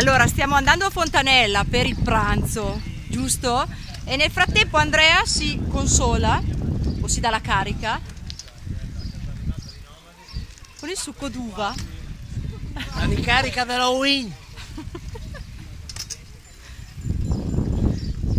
Allora, stiamo andando a Fontanella per il pranzo, giusto? E nel frattempo Andrea si consola o si dà la carica con il succo d'uva. La ricarica dell'Halloween.